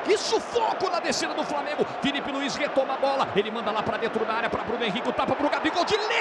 Que sufoco na descida do Flamengo. Felipe Luiz retoma a bola. Ele manda lá para dentro da área para Bruno Henrique. O tapa para o Gabigol de